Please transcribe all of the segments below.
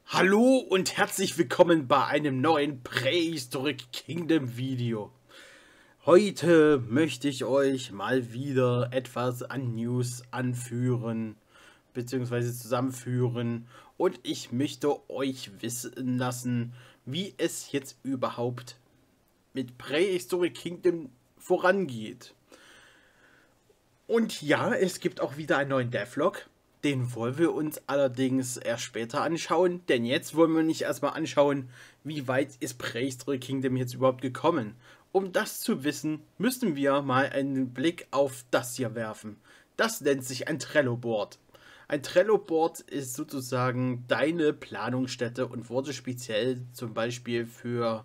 Hallo und herzlich willkommen bei einem neuen Prehistoric Kingdom Video. Heute möchte ich euch mal wieder etwas an News anführen bzw. zusammenführen und ich möchte euch wissen lassen, wie es jetzt überhaupt mit Prehistoric Kingdom vorangeht. Und ja, es gibt auch wieder einen neuen Devlog. Den wollen wir uns allerdings erst später anschauen, denn jetzt wollen wir nicht erstmal anschauen, wie weit ist Prehistoric Kingdom jetzt überhaupt gekommen. Um das zu wissen, müssen wir mal einen Blick auf das hier werfen. Das nennt sich ein Trello-Board. Ein Trello-Board ist sozusagen deine Planungsstätte und wurde speziell zum Beispiel für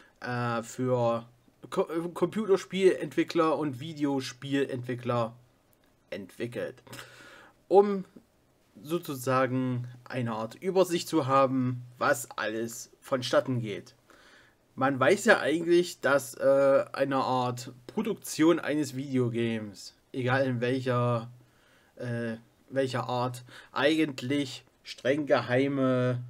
Computerspielentwickler und Videospielentwickler entwickelt, um sozusagen eine Art Übersicht zu haben, was alles vonstatten geht. Man weiß ja eigentlich, dass eine Art Produktion eines Videogames, egal in welcher Art, eigentlich streng geheime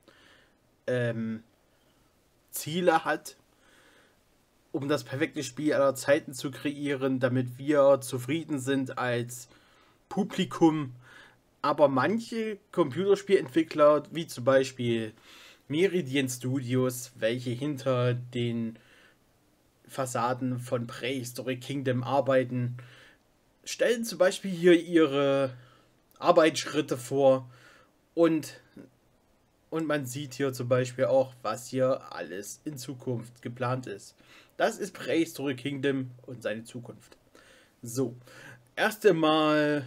Ziele hat, um das perfekte Spiel aller Zeiten zu kreieren, damit wir zufrieden sind als Publikum. Aber manche Computerspielentwickler, wie zum Beispiel Meridian Studios, welche hinter den Fassaden von Prehistoric Kingdom arbeiten, stellen zum Beispiel hier ihre Arbeitsschritte vor und man sieht hier zum Beispiel auch, was hier alles in Zukunft geplant ist. Das ist Prehistoric Kingdom und seine Zukunft. So, erst einmal,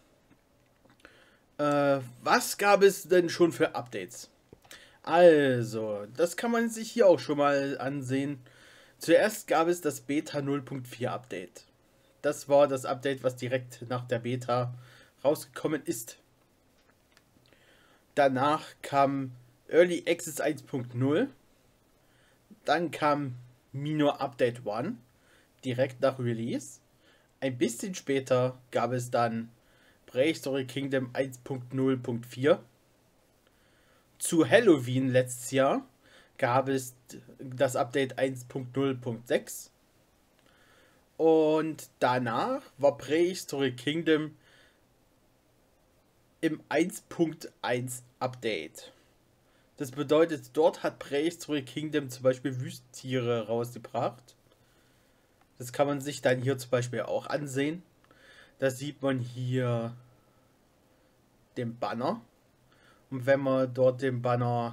was gab es denn schon für Updates? Also, das kann man sich hier auch schon mal ansehen. Zuerst gab es das Beta 0.4 Update. Das war das Update, was direkt nach der Beta rausgekommen ist. Danach kam Early Access 1.0. Dann kam Minor Update 1 direkt nach Release. Ein bisschen später gab es dann Prehistoric Kingdom 1.0.4. Zu Halloween letztes Jahr gab es das Update 1.0.6. Und danach war Prehistoric Kingdom im 1.1 Update. Das bedeutet, dort hat Prehistoric Kingdom zum Beispiel Wüstentiere rausgebracht. Das kann man sich dann hier zum Beispiel auch ansehen. Da sieht man hier den Banner. Und wenn man dort den Banner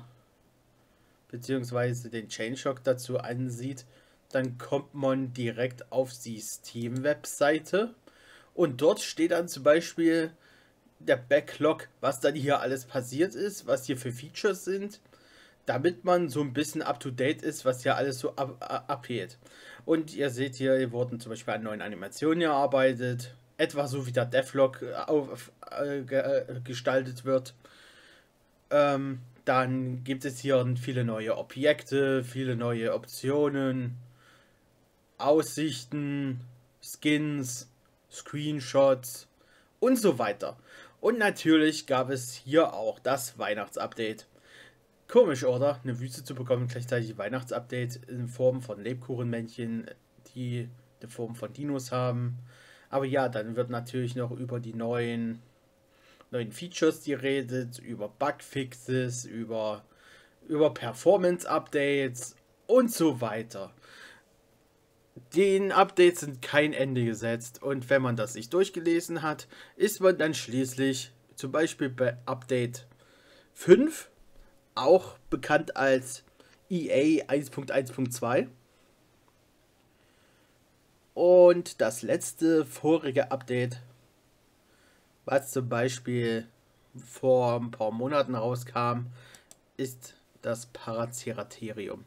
bzw. den Chainshock dazu ansieht, dann kommt man direkt auf die Steam-Webseite. Und dort steht dann zum Beispiel der Backlog, was dann hier alles passiert ist, was hier für Features sind, damit man so ein bisschen up to date ist, was hier alles so abgeht. Und ihr seht hier wurden zum Beispiel an neuen Animationen gearbeitet, etwa so wie der Devlog gestaltet wird. Dann gibt es hier viele neue Objekte, viele neue Optionen, Aussichten, Skins, Screenshots und so weiter. Und natürlich gab es hier auch das Weihnachtsupdate. Komisch, oder? Eine Wüste zu bekommen, gleichzeitig Weihnachtsupdate in Form von Lebkuchenmännchen, die die Form von Dinos haben. Aber ja, dann wird natürlich noch über die neuen Features geredet, über Bugfixes, über Performance-Updates und so weiter. Den Updates sind kein Ende gesetzt und wenn man das sich durchgelesen hat, ist man dann schließlich zum Beispiel bei Update 5, auch bekannt als EA 1.1.2. Und das letzte vorige Update, was zum Beispiel vor ein paar Monaten rauskam, ist das Paraceratherium.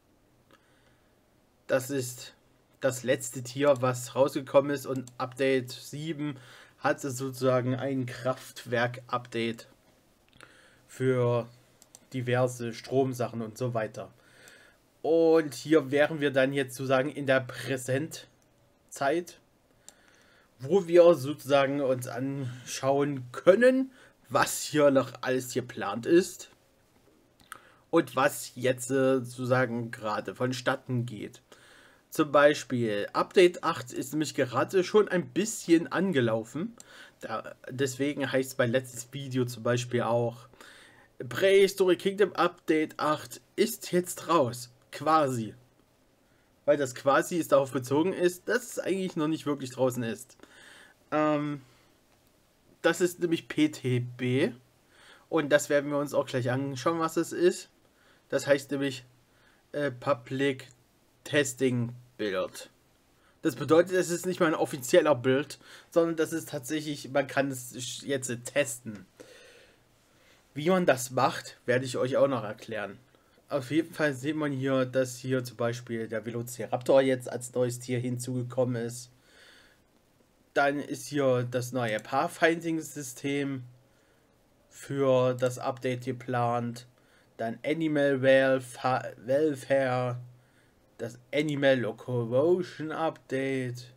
Das ist das letzte Tier, was rausgekommen ist, und Update 7 hatte sozusagen ein Kraftwerk-Update für diverse Stromsachen und so weiter. Und hier wären wir dann jetzt sozusagen in der Präsentzeit, wo wir sozusagen uns anschauen können, was hier noch alles geplant ist. und was jetzt sozusagen gerade vonstatten geht. Zum Beispiel Update 8 ist nämlich gerade schon ein bisschen angelaufen. Deswegen heißt mein letztes Video zum Beispiel auch Prehistory Kingdom Update 8 ist jetzt raus. Quasi. Weil das quasi ist darauf bezogen ist, dass es eigentlich noch nicht wirklich draußen ist. Das ist nämlich PTB. Und das werden wir uns auch gleich anschauen, was es ist. Das heißt nämlich Public Testing Build. Das bedeutet, es ist nicht mal ein offizieller Build, sondern das ist tatsächlich, man kann es jetzt testen. Wie man das macht, werde ich euch auch noch erklären. Auf jeden Fall sieht man hier, dass hier zum Beispiel der Velociraptor jetzt als neues Tier hinzugekommen ist. Dann ist hier das neue Pathfinding-System für das Update geplant. Dann Animal Welfare, das Animal Locomotion Update,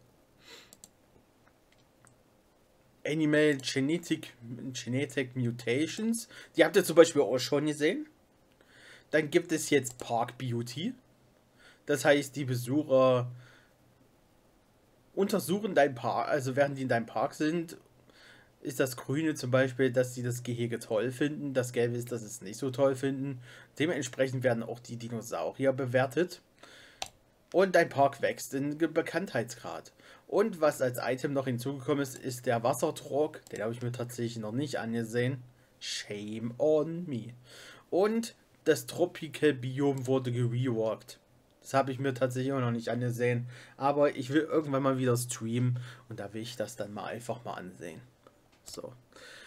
Animal Genetic Mutations, die habt ihr zum Beispiel auch schon gesehen. Dann gibt es jetzt Park Beauty. Das heißt, die Besucher untersuchen deinen Park, also während die in deinem Park sind, ist das Grüne zum Beispiel, dass sie das Gehege toll finden. Das Gelbe ist, dass sie es nicht so toll finden. Dementsprechend werden auch die Dinosaurier bewertet. Und dein Park wächst in Bekanntheitsgrad. Und was als Item noch hinzugekommen ist, ist der Wassertrog. Den habe ich mir tatsächlich noch nicht angesehen. Shame on me. Und das Tropical Biom wurde gereworked. Das habe ich mir tatsächlich auch noch nicht angesehen. Aber ich will irgendwann mal wieder streamen. Und da will ich das dann mal einfach mal ansehen. So.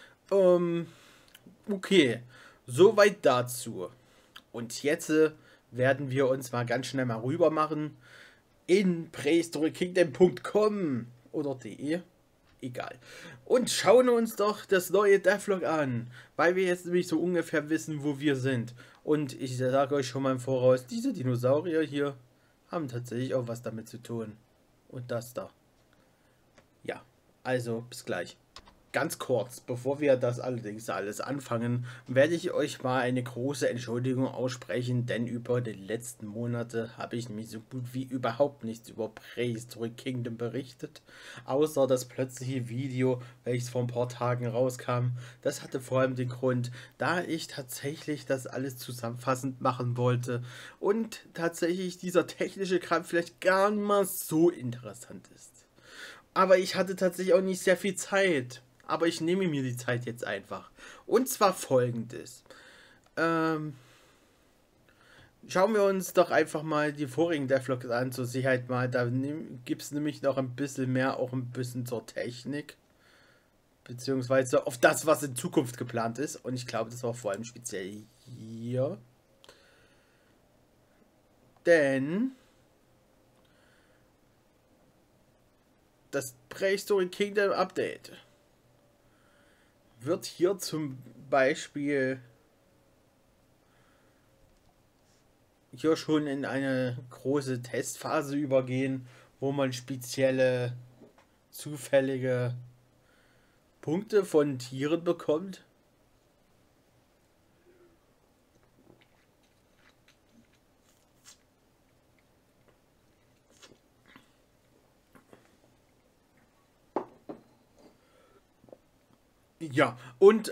Okay. Soweit dazu. Und jetzt werden wir uns mal ganz schnell mal rüber machen in prehistocykingdom.com oder de. Egal. Und schauen uns doch das neue Devlog an, weil wir jetzt nämlich so ungefähr wissen, wo wir sind. Und ich sage euch schon mal im Voraus, diese Dinosaurier hier haben tatsächlich auch was damit zu tun. Und das da. Ja, also bis gleich. Ganz kurz, bevor wir das allerdings alles anfangen, werde ich euch mal eine große Entschuldigung aussprechen, denn über die letzten Monate habe ich nämlich so gut wie überhaupt nichts über Prehistory Kingdom berichtet, außer das plötzliche Video, welches vor ein paar Tagen rauskam. Das hatte vor allem den Grund, da ich tatsächlich das alles zusammenfassend machen wollte und tatsächlich dieser technische Kram vielleicht gar nicht mal so interessant ist. Aber ich hatte tatsächlich auch nicht sehr viel Zeit. Aber ich nehme mir die Zeit jetzt einfach. Und zwar folgendes. Schauen wir uns doch einfach mal die vorigen Devlogs an, zur Sicherheit mal. Da gibt es nämlich noch ein bisschen mehr, auch ein bisschen zur Technik. Beziehungsweise auf das, was in Zukunft geplant ist. Und ich glaube, das war vor allem speziell hier. Denn das Prehistory Kingdom Update wird hier zum Beispiel hier schon in eine große Testphase übergehen, wo man spezielle zufällige Punkte von Tieren bekommt. Ja, und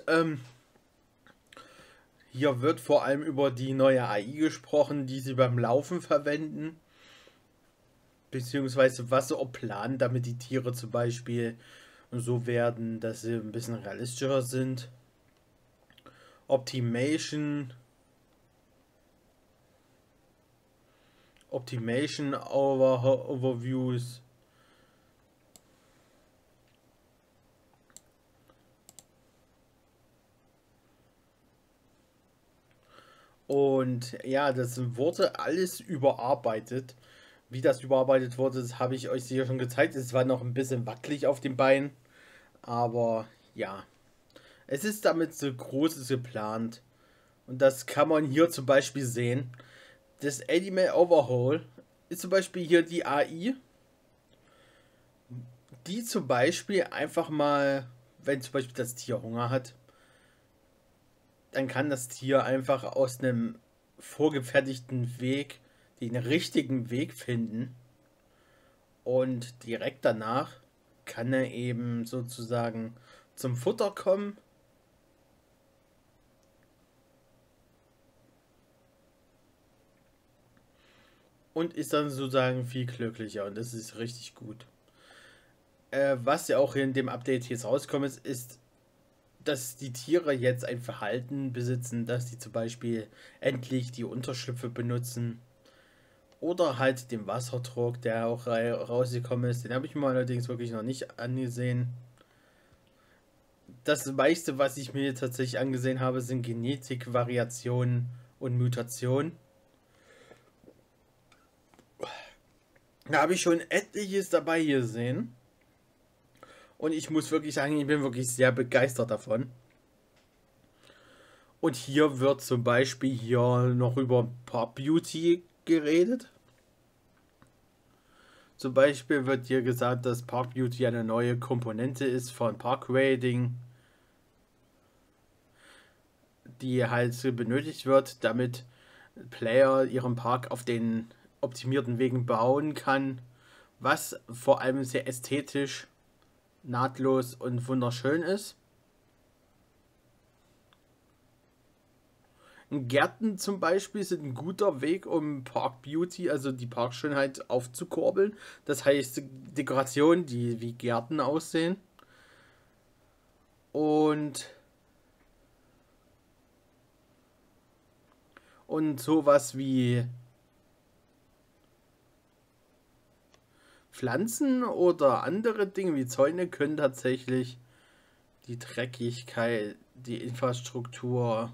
hier wird vor allem über die neue AI gesprochen, die sie beim Laufen verwenden. Beziehungsweise was sie auch planen, damit die Tiere zum Beispiel so werden, dass sie ein bisschen realistischer sind. Optimation Overviews. Und ja, das wurde alles überarbeitet. Wie das überarbeitet wurde, das habe ich euch sicher schon gezeigt. Es war noch ein bisschen wackelig auf den Beinen. Aber ja, es ist damit so Großes geplant. Und das kann man hier zum Beispiel sehen. Das Animal Overhaul ist zum Beispiel hier die AI, die zum Beispiel einfach mal, wenn zum Beispiel das Tier Hunger hat, dann kann das Tier einfach aus einem vorgefertigten Weg, den richtigen Weg finden und direkt danach kann er eben sozusagen zum Futter kommen und ist dann sozusagen viel glücklicher und das ist richtig gut. Was ja auch in dem Update jetzt rauskommt, ist, dass die Tiere jetzt ein Verhalten besitzen, dass sie zum Beispiel endlich die Unterschlüpfe benutzen oder halt den Wasserdruck, der auch rausgekommen ist. Den habe ich mir allerdings wirklich noch nicht angesehen. Das meiste, was ich mir tatsächlich angesehen habe, sind Genetikvariationen und Mutationen. Da habe ich schon etliches dabei gesehen. Und ich muss wirklich sagen, ich bin wirklich sehr begeistert davon. Und hier wird zum Beispiel hier noch über Pop Beauty geredet. Zum Beispiel wird hier gesagt, dass Park Beauty eine neue Komponente ist von Park Rating, die halt benötigt wird, damit Player ihren Park auf den optimierten Wegen bauen kann, was vor allem sehr ästhetisch, nahtlos und wunderschön ist. Gärten zum Beispiel sind ein guter Weg, um Park Beauty, also die Parkschönheit, aufzukurbeln. Das heißt Dekorationen, die wie Gärten aussehen. Und sowas wie Pflanzen oder andere Dinge wie Zäune können tatsächlich die Dreckigkeit, die Infrastruktur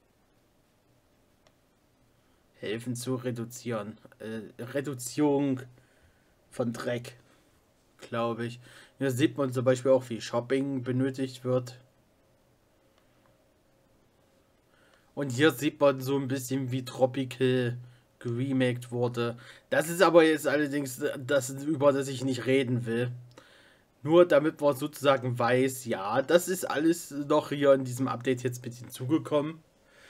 helfen zu reduzieren. Reduzierung von Dreck, glaube ich. Hier sieht man zum Beispiel auch, wie Shopping benötigt wird. Und hier sieht man so ein bisschen, wie Tropical geremaked wurde. Das ist aber jetzt allerdings das, über das ich nicht reden will. Nur damit man sozusagen weiß, ja, das ist alles noch hier in diesem Update jetzt mit hinzugekommen.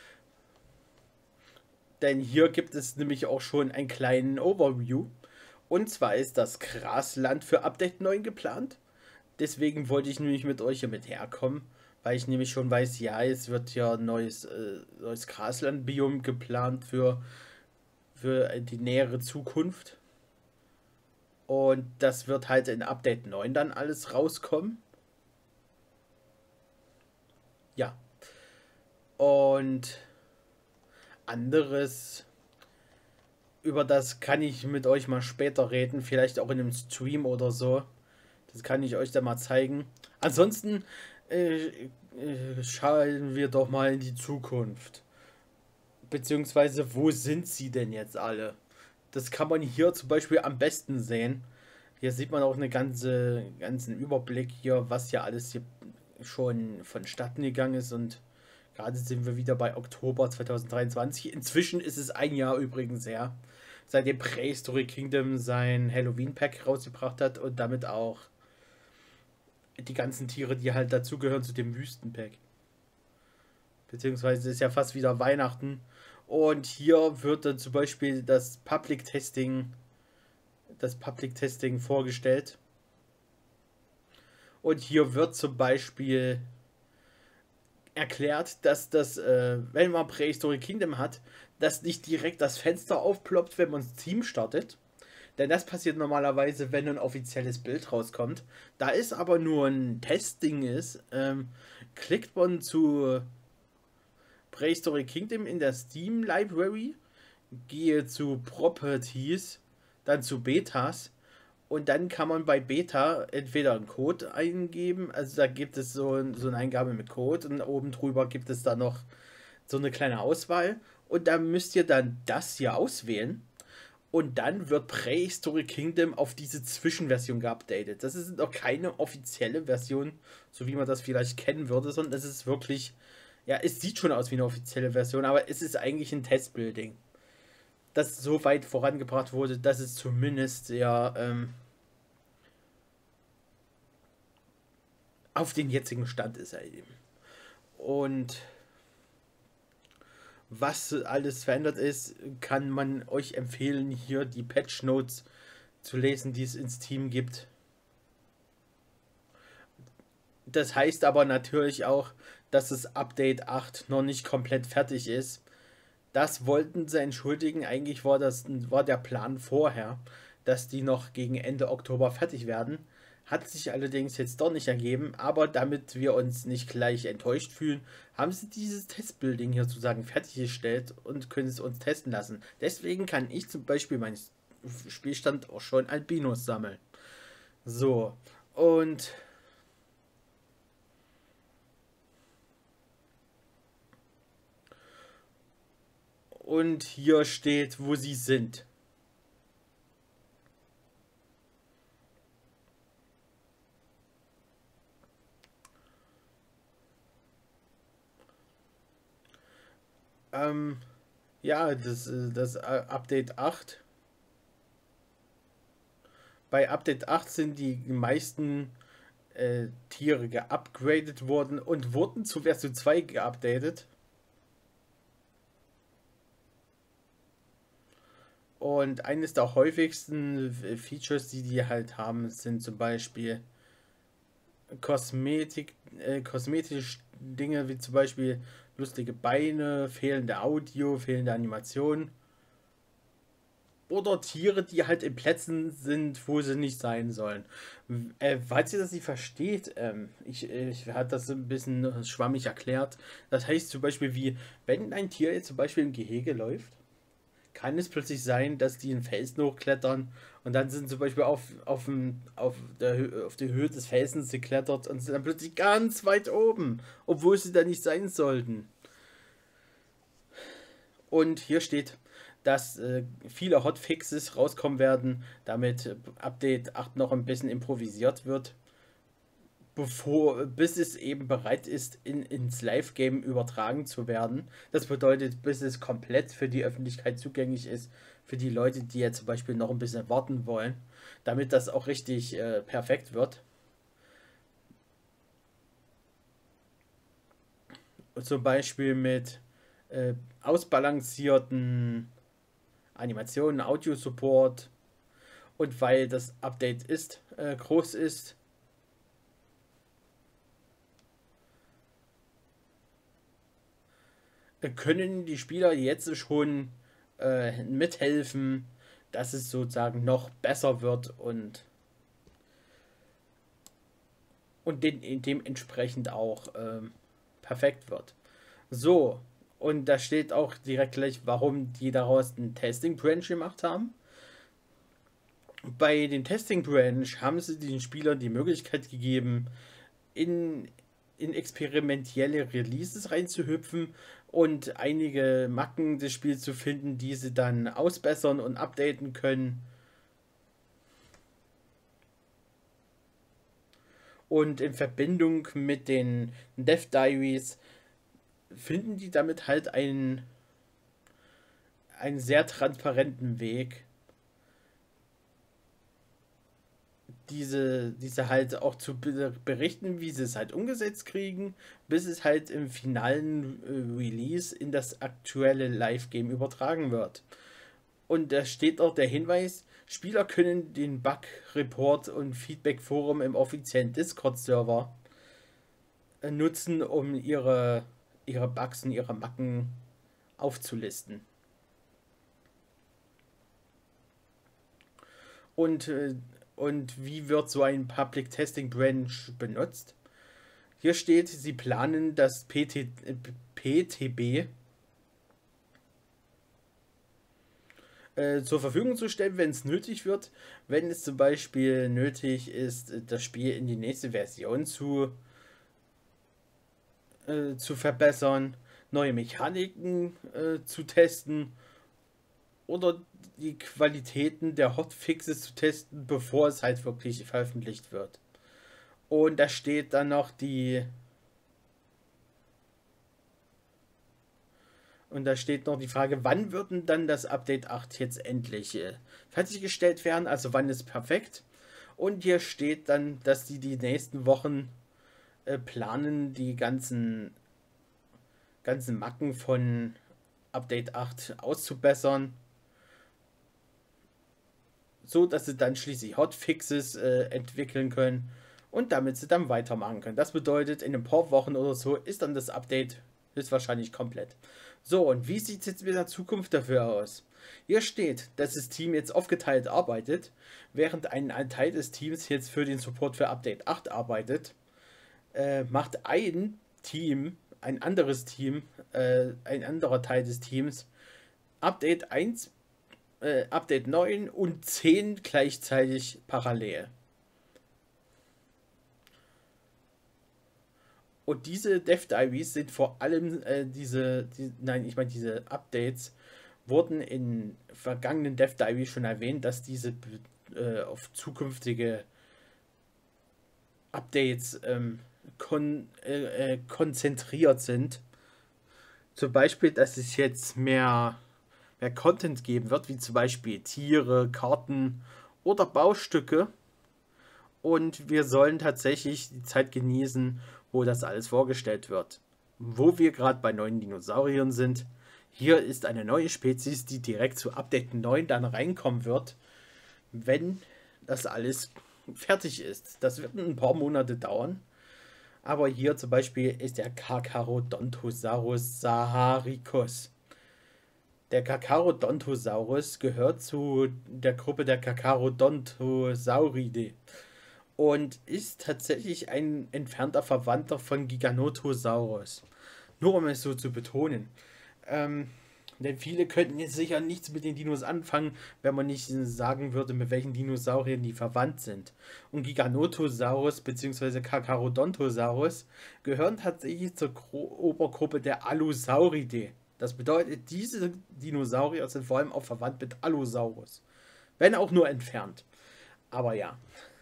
Denn hier gibt es nämlich auch schon einen kleinen Overview. Und zwar ist das Grasland für Update 9 geplant. Deswegen wollte ich nämlich mit euch hier mit herkommen. Weil ich nämlich schon weiß, ja, es wird ja ein neues Grasland-Biom geplant für die nähere Zukunft. Und das wird halt in Update 9 dann alles rauskommen. Ja. Und anderes, über das kann ich mit euch mal später reden. Vielleicht auch in einem Stream oder so. Das kann ich euch dann mal zeigen. Ansonsten schauen wir doch mal in die Zukunft. Beziehungsweise, wo sind sie denn jetzt alle? Das kann man hier zum Beispiel am besten sehen. Hier sieht man auch einen ganzen Überblick hier, was ja alles hier schon vonstatten gegangen ist. Und gerade sind wir wieder bei Oktober 2023. Inzwischen ist es ein Jahr übrigens her, seitdem Prehistory Kingdom sein Halloween-Pack rausgebracht hat und damit auch die ganzen Tiere, die halt dazugehören zu dem Wüstenpack. Beziehungsweise ist ja fast wieder Weihnachten. Und hier wird dann zum Beispiel das Public Testing vorgestellt. Und hier wird zum Beispiel erklärt, dass das, wenn man Prehistory Kingdom hat, dass nicht direkt das Fenster aufploppt, wenn man das Team startet. Denn das passiert normalerweise, wenn ein offizielles Bild rauskommt. Da es aber nur ein Testing ist, klickt man zu Prehistory Kingdom in der Steam Library, gehe zu Properties, dann zu Betas und dann kann man bei Beta entweder einen Code eingeben, also da gibt es so eine Eingabe mit Code und oben drüber gibt es dann noch so eine kleine Auswahl und da müsst ihr dann das hier auswählen und dann wird Prehistory Kingdom auf diese Zwischenversion geupdatet. Das ist noch keine offizielle Version, so wie man das vielleicht kennen würde, sondern es ist wirklich, ja, es sieht schon aus wie eine offizielle Version, aber es ist eigentlich ein Testbuilding, das so weit vorangebracht wurde, dass es zumindest ja auf den jetzigen Stand ist er eben. Und was alles verändert ist, kann man euch empfehlen, hier die Patch Notes zu lesen, die es ins Team gibt. Das heißt aber natürlich auch, dass das Update 8 noch nicht komplett fertig ist. Das wollten sie entschuldigen. Eigentlich war der Plan vorher, dass die noch gegen Ende Oktober fertig werden. Hat sich allerdings jetzt doch nicht ergeben. Aber damit wir uns nicht gleich enttäuscht fühlen, haben sie dieses Testbuilding hier sozusagen fertiggestellt und können es uns testen lassen. Deswegen kann ich zum Beispiel meinen Spielstand auch schon Albinos sammeln. So, und hier steht, wo sie sind. Ähm, ja, das Update 8. Bei Update 8 sind die meisten Tiere geupgradet worden und wurden zu Version 2 geupdatet. Und eines der häufigsten Features, die halt haben, sind zum Beispiel kosmetische Dinge wie zum Beispiel lustige Beine, fehlende Audio, fehlende Animation. Oder Tiere, die halt in Plätzen sind, wo sie nicht sein sollen. Falls ihr das nicht versteht, ich hatte das ein bisschen schwammig erklärt. Das heißt zum Beispiel wie, wenn ein Tier jetzt zum Beispiel im Gehege läuft, kann es plötzlich sein, dass die einen Felsen hochklettern und dann sind zum Beispiel auf die Höhe des Felsens geklettert und sind dann plötzlich ganz weit oben, obwohl sie da nicht sein sollten. Und hier steht, dass viele Hotfixes rauskommen werden, damit Update 8 noch ein bisschen improvisiert wird, bis es eben bereit ist, ins Live-Game übertragen zu werden. Das bedeutet, bis es komplett für die Öffentlichkeit zugänglich ist, für die Leute, die jetzt zum Beispiel noch ein bisschen warten wollen, damit das auch richtig perfekt wird. Zum Beispiel mit ausbalancierten Animationen, Audio-Support und weil das Update groß ist, können die Spieler jetzt schon mithelfen, dass es sozusagen noch besser wird und dementsprechend auch perfekt wird. So, und da steht auch direkt gleich, warum die daraus einen Testing Branch gemacht haben. Bei den Testing Branch haben sie den Spielern die Möglichkeit gegeben, in experimentelle Releases reinzuhüpfen und einige Macken des Spiels zu finden, die sie dann ausbessern und updaten können. Und in Verbindung mit den Dev Diaries finden die damit halt einen sehr transparenten Weg, diese halt auch zu berichten, wie sie es halt umgesetzt kriegen, bis es halt im finalen Release in das aktuelle Live-Game übertragen wird. Und da steht auch der Hinweis, Spieler können den Bug-Report und Feedback-Forum im offiziellen Discord-Server nutzen, um ihre Bugs und ihre Macken aufzulisten. Und, und wie wird so ein Public Testing Branch benutzt? Hier steht, sie planen das PTB zur Verfügung zu stellen, wenn es nötig wird. Wenn es zum Beispiel nötig ist, das Spiel in die nächste Version zu verbessern, neue Mechaniken zu testen oder die Qualitäten der Hotfixes zu testen, bevor es halt wirklich veröffentlicht wird. Und da steht dann noch die Frage, wann wird denn dann das Update 8 jetzt endlich fertiggestellt werden, also wann ist perfekt. Und hier steht dann, dass die nächsten Wochen planen, die ganzen Macken von Update 8 auszubessern, so dass sie dann schließlich Hotfixes entwickeln können und damit sie dann weitermachen können. Das bedeutet, in ein paar Wochen oder so ist dann das Update höchstwahrscheinlich komplett. So, und wie sieht es jetzt mit der Zukunft dafür aus? Hier steht, dass das Team jetzt aufgeteilt arbeitet, während ein Teil des Teams jetzt für den Support für Update 8 arbeitet, macht ein anderes Team, ein anderer Teil des Teams, Update 1, Update 9 und 10 gleichzeitig parallel. Und diese Dev Diaries sind vor allem diese Updates wurden in vergangenen Dev Diaries schon erwähnt, dass diese auf zukünftige Updates konzentriert sind. Zum Beispiel, dass es jetzt mehr Content geben wird, wie zum Beispiel Tiere, Karten oder Baustücke. Und wir sollen tatsächlich die Zeit genießen, wo das alles vorgestellt wird. Wo wir gerade bei neuen Dinosauriern sind. Hier ist eine neue Spezies, die direkt zu Update 9 dann reinkommen wird, wenn das alles fertig ist. Das wird ein paar Monate dauern. Aber hier zum Beispiel ist der Carcharodontosaurus saharicus. Der Carcharodontosaurus gehört zu der Gruppe der Carcharodontosauridae und ist tatsächlich ein entfernter Verwandter von Giganotosaurus. Nur um es so zu betonen. Denn viele könnten jetzt sicher nichts mit den Dinos anfangen, wenn man nicht sagen würde, mit welchen Dinosauriern die verwandt sind. Und Giganotosaurus bzw. Carcharodontosaurus gehören tatsächlich zur Obergruppe der Allosauridae. Das bedeutet, diese Dinosaurier sind vor allem auch verwandt mit Allosaurus. Wenn auch nur entfernt. Aber ja.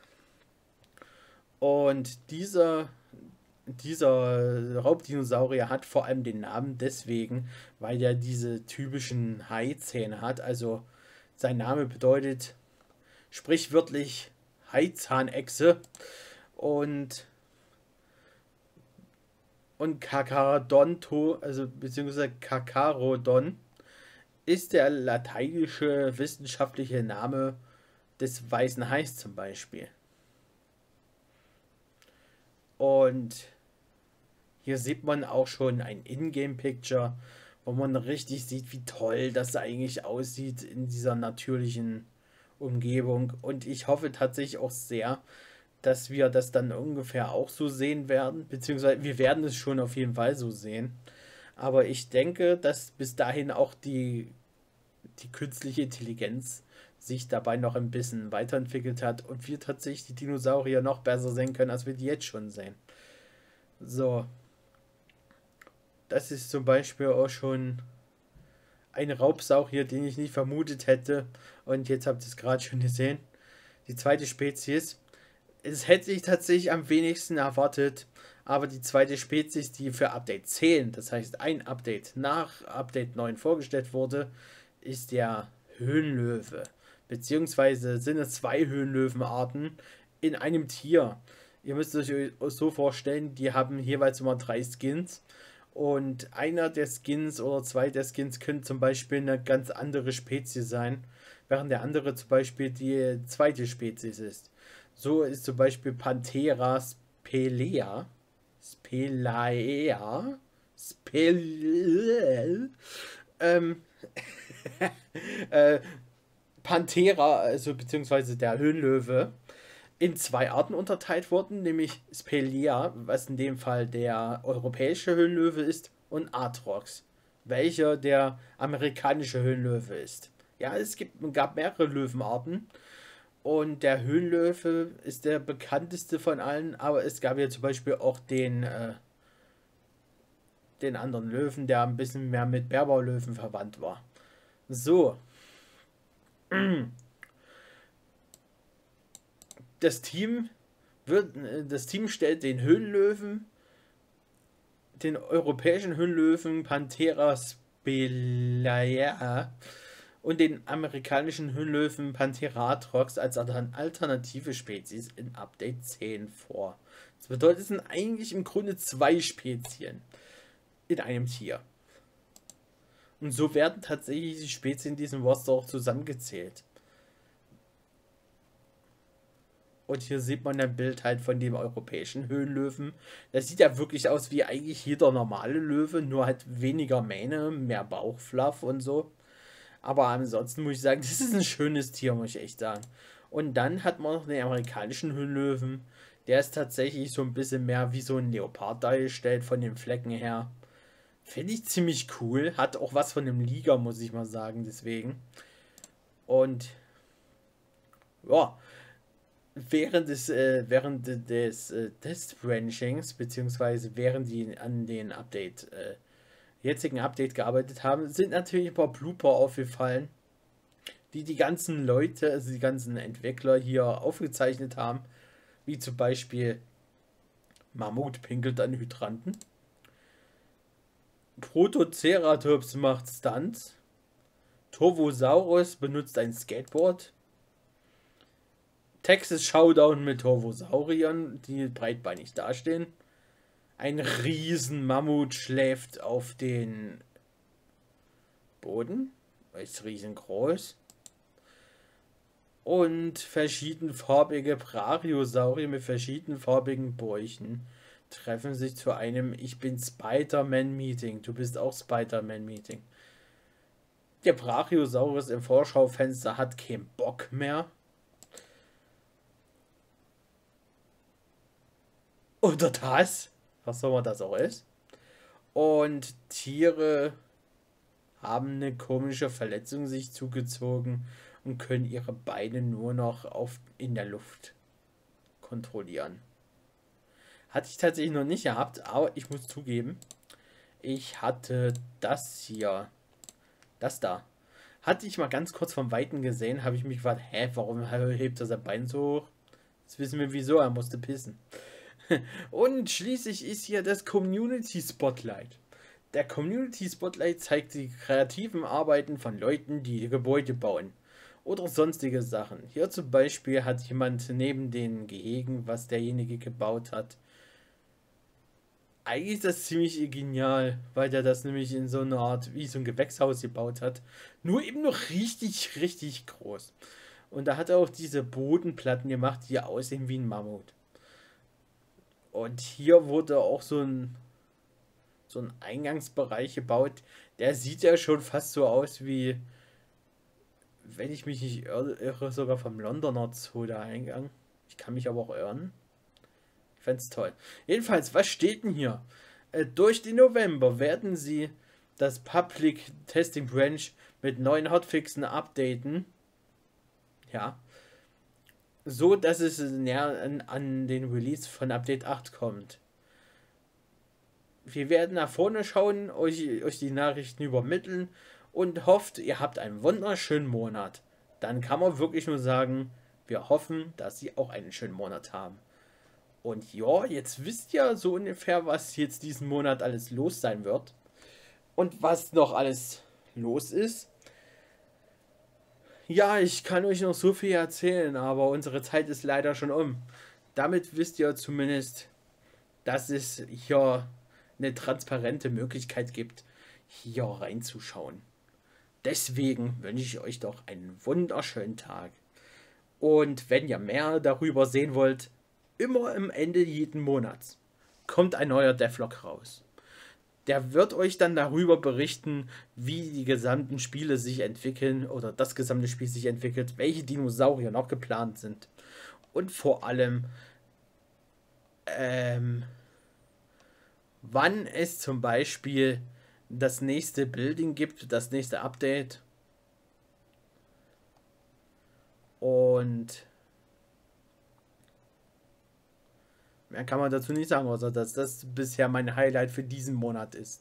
Und dieser Raubdinosaurier hat vor allem den Namen deswegen, weil er diese typischen Haizähne hat. Also sein Name bedeutet sprichwörtlich Haizahnechse. Und Carcharodonto, also beziehungsweise Carcharodon, ist der lateinische wissenschaftliche Name des weißen Hais zum Beispiel. Und hier sieht man auch schon ein Ingame-Picture, wo man richtig sieht, wie toll das eigentlich aussieht in dieser natürlichen Umgebung. Und ich hoffe tatsächlich auch sehr, dass wir das dann ungefähr auch so sehen werden, beziehungsweise wir werden es schon auf jeden Fall so sehen. Aber ich denke, dass bis dahin auch die künstliche Intelligenz sich dabei noch ein bisschen weiterentwickelt hat und wir tatsächlich die Dinosaurier noch besser sehen können, als wir die jetzt schon sehen. So. Das ist zum Beispiel auch schon ein Raubsaurier, den ich nicht vermutet hätte. Und jetzt habt ihr es gerade schon gesehen. Die zweite Spezies. Es hätte ich tatsächlich am wenigsten erwartet. Aber die zweite Spezies, die für Update 10, das heißt ein Update nach Update 9 vorgestellt wurde, ist der Höhenlöwe. Beziehungsweise sind es zwei Höhenlöwenarten in einem Tier. Ihr müsst euch so vorstellen, die haben jeweils immer 3 Skins. Und einer der Skins oder 2 der Skins können zum Beispiel eine ganz andere Spezies sein, während der andere zum Beispiel die zweite Spezies ist. So ist zum Beispiel Panthera spelaea, Panthera, also beziehungsweise der Höhenlöwe, in 2 Arten unterteilt worden, nämlich Spelaea, was in dem Fall der europäische Höhenlöwe ist, und Atrox, welcher der amerikanische Höhenlöwe ist. Ja, gab mehrere Löwenarten und der Höhenlöwe ist der bekannteste von allen, aber es gab ja zum Beispiel auch den anderen Löwen, der ein bisschen mehr mit Berbaulöwen verwandt war. So. Das Team stellt den Höhenlöwen, den europäischen Höhenlöwen Panthera spelaea und den amerikanischen Höhenlöwen Pantheratrox als alternative Spezies in Update 10 vor. Das bedeutet, es sind eigentlich im Grunde 2 Spezien in einem Tier. Und so werden tatsächlich die Spezien in diesem Roster auch zusammengezählt. Und hier sieht man ein Bild halt von dem europäischen Höhenlöwen. Das sieht ja wirklich aus wie eigentlich jeder normale Löwe, nur halt weniger Mähne, mehr Bauchfluff und so. Aber ansonsten muss ich sagen, das ist ein schönes Tier, muss ich echt sagen. Und dann hat man noch den amerikanischen Höhenlöwen. Der ist tatsächlich so ein bisschen mehr wie so ein Leopard dargestellt von den Flecken her. Finde ich ziemlich cool. Hat auch was von einem Liger, muss ich mal sagen, deswegen. Und ja, während des Test-Branchings, beziehungsweise während die an den jetzigen Update gearbeitet haben, sind natürlich ein paar Blooper aufgefallen, die ganzen Leute, also die ganzen Entwickler hier aufgezeichnet haben, wie zum Beispiel Mammut pinkelt an Hydranten, Protoceratops macht Stunts, Torvosaurus benutzt ein Skateboard, Texas Showdown mit Torvosauriern, die breitbeinig dastehen, ein Riesenmammut schläft auf den Boden, ist riesengroß. Und verschiedenfarbige Brachiosaurier mit verschiedenfarbigen Bäuchen treffen sich zu einem Ich bin Spider-Man-Meeting. Du bist auch Spider-Man-Meeting. Der Brachiosaurus im Vorschaufenster hat keinen Bock mehr. Oder das, was auch immer das auch ist. Und Tiere haben eine komische Verletzung sich zugezogen und können ihre Beine nur noch in der Luft kontrollieren. Hatte ich tatsächlich noch nicht gehabt, aber ich muss zugeben, ich hatte das hier, das da. Hatte ich mal ganz kurz vom Weiten gesehen, habe ich mich gefragt, warum hebt er sein Bein so hoch? Jetzt wissen wir wieso, er musste pissen. Und schließlich ist hier das Community Spotlight. Der Community Spotlight zeigt die kreativen Arbeiten von Leuten, die Gebäude bauen oder sonstige Sachen. Hier zum Beispiel hat jemand neben den Gehegen, was derjenige gebaut hat. Eigentlich ist das ziemlich genial, weil der das nämlich in so einer Art wie so ein Gewächshaus gebaut hat. Nur eben noch richtig, richtig groß. Und da hat er auch diese Bodenplatten gemacht, die aussehen wie ein Mammut. Und hier wurde auch so ein Eingangsbereich gebaut. Der sieht ja schon fast so aus wie, wenn ich mich nicht irre, sogar vom Londoner Zoo der Eingang. Ich kann mich aber auch irren. Ich fände es toll. Jedenfalls, was steht denn hier? Durch den November werden sie das Public Testing Branch mit neuen Hotfixen updaten. Ja. So, dass es näher an den Release von Update 8 kommt. Wir werden nach vorne schauen, euch die Nachrichten übermitteln und hofft, ihr habt einen wunderschönen Monat. Dann kann man wirklich nur sagen, wir hoffen, dass Sie auch einen schönen Monat haben. Und ja, jetzt wisst ihr so ungefähr, was jetzt diesen Monat alles los sein wird. Und was noch alles los ist. Ja, ich kann euch noch so viel erzählen, aber unsere Zeit ist leider schon um. Damit wisst ihr zumindest, dass es hier eine transparente Möglichkeit gibt, hier reinzuschauen. Deswegen wünsche ich euch doch einen wunderschönen Tag. Und wenn ihr mehr darüber sehen wollt, immer am Ende jeden Monats kommt ein neuer Devlog raus. Der wird euch dann darüber berichten, wie die gesamten Spiele sich entwickeln oder das gesamte Spiel sich entwickelt, welche Dinosaurier noch geplant sind und vor allem wann es zum Beispiel das nächste Building gibt, das nächste Update. Und mehr kann man dazu nicht sagen, außer dass das bisher mein Highlight für diesen Monat ist.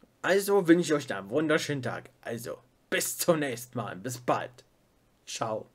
Also wünsche ich euch einen wunderschönen Tag. Also bis zum nächsten Mal. Bis bald. Ciao.